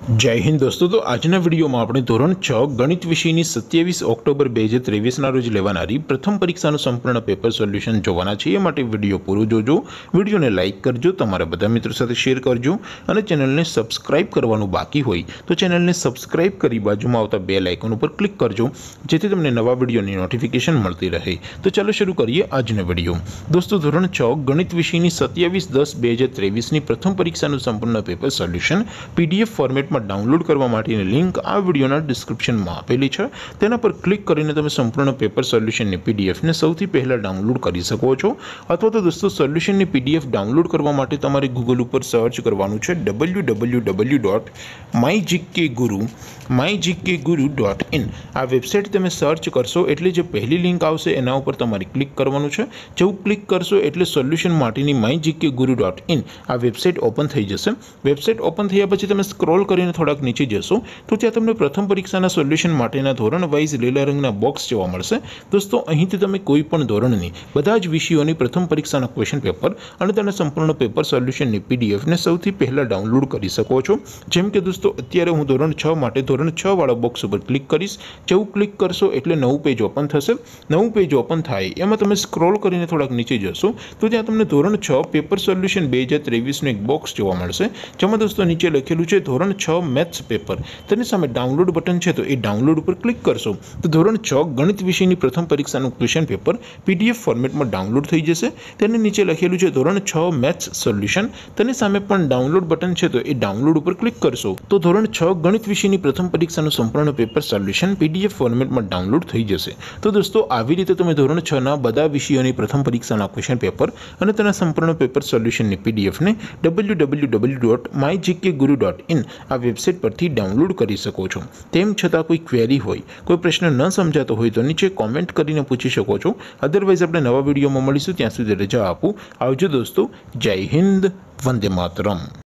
जय हिंद दोस्तों। तो आजना विडियो में આપણે ધોરણ 6 ગણિત વિષયની 27 ઓક્ટોબર 2023 ના રોજ લેવાનારી પ્રથમ પરીક્ષાનું સંપૂર્ણ પેપર સોલ્યુશન જોવાના છે। એ માટે વિડિયો પૂરો જોજો, વિડિયોને લાઈક કરજો, તમારા બધા મિત્રો સાથે શેર કરજો અને ચેનલને સબસ્ક્રાઇબ કરવાનું બાકી હોય તો ચેનલને સબસ્ક્રાઇબ કરી બાજુમાં આવતા બેલ આઇકન ઉપર ક્લિક કરજો જેથી તમને નવા વિડિયોની નોટિફિકેશન મળતી રહે। તો ચાલો શરૂ કરીએ આજનો વિડિયો। દોસ્તો ધોરણ 6 ગણિત વિષયની 27/10/2023 ની પ્રથમ પરીક્ષાનું સંપૂર્ણ પેપર સોલ્યુશન પીડીએફ ફોર્મેટમાં डाउनलॉड करवा माटेनी लिंक आ वीडियोना डिस्क्रिप्शन में आपेली है। तेना पर क्लिक करीने तमे संपूर्ण पेपर सोल्यूशन ની पीडीएफ ने સૌથી પહેલા डाउनलॉड કરી શકો છો। અથવા તો દોસ્તો સોલ્યુશન ની पीडीएफ डाउनलॉड કરવા માટે તમારે ગૂગલ ઉપર સર્ચ કરવાનું છે www.mygkguru.in। આ વેબસાઇટ તમે સર્ચ કરશો એટલે જે પહેલી લિંક આવશે એના ઉપર તમારે ક્લિક કરવાનું છે। જેવું ક્લિક કરશો એટલે સોલ્યુશન માટેની mygkguru.in આ વેબસાઇટ ઓપન થઈ જશે। વેબસાઇટ ઓપન થયા પછી તમે સ્ક્રોલ કરીને થોડાક નીચે જશો તો ત્યાં તમને પ્રથમ પરીક્ષાના સોલ્યુશન માટેના ધોરણ વાઇઝ લીલા રંગના બોક્સ જોવા મળશે। દોસ્તો અહીંથી તમે કોઈ પણ ધોરણની બધા જ વિષયોની પ્રથમ પરીક્ષાના ક્વેશ્ચન પેપર અને તેના સંપૂર્ણ પેપર સોલ્યુશનની પીડીએફ ને સૌથી પહેલા ડાઉનલોડ કરી શકો છો। જેમ કે દોસ્તો અત્યારે હું ધોરણ 6 માટે ધોરણ 6 વાળા બોક્સ ઉપર ક્લિક કરીશ। જેવું ક્લિક કરશો એટલે નવું પેજ ઓપન થશે। નવું પેજ ઓપન થાય એમાં તમે સ્ક્રોલ કરીને થોડાક નીચે જશો તો ત્યાં તમને ધોરણ 6 પેપર સોલ્યુશન 2023 નું એક બોક્સ જોવા મળશે। જેમાં દોસ્તો નીચે લખેલું છે ધોરણ 6 मैथ्स पेपर। तेनी सामे डाउनलॉड बटन है तो ये डाउनलॉड पर क्लिक करशो तो धोरण 6 गणित विषय की प्रथम परीक्षा क्वेश्चन पेपर पीडीएफ फॉर्मेट में डाउनलॉड थी जैसे। तेने नीचे लखेलू है धोरण 6 मैथ्स सोल्यूशन। तेनी सामे पण डाउनलॉड बटन है तो ये डाउनलॉड पर क्लिक करशो तो धोरण 6 गणित विषय की प्रथम परीक्षा संपूर्ण पेपर सोल्यूशन पीडीएफ फॉर्मेट में डाउनलॉड थी जैसे। तो दोस्तों આવી રીતે તમે ધોરણ 6 ના બધા વિષયોની પ્રથમ પરીક્ષાના ક્વેશ્ચન પેપર અને તેના સંપૂર્ણ પેપર સોલ્યુશનની પીડીએફ ને www.mygkguru.in આ વેબસાઇટ પરથી ડાઉનલોડ કરી શકો છો। તેમ છતાં કોઈ ક્વેરી હોય, કોઈ પ્રશ્ન ન સમજાતો હોય તો નીચે કોમેન્ટ કરીને પૂછી શકો છો। અધરવાઇઝ આપણે નવા વિડીયોમાં મળીશું, ત્યાં સુધી રજા આપું। આવજો દોસ્તો। જય હિન્દ, વંદે માતરમ।